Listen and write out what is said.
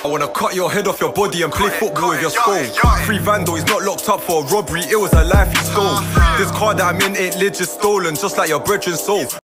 I wanna cut your head off your body and play football with your skull. Free Vandal, he's not locked up for a robbery, it was a life he stole. This car that I'm in ain't legit stolen, just like your brethren's soul.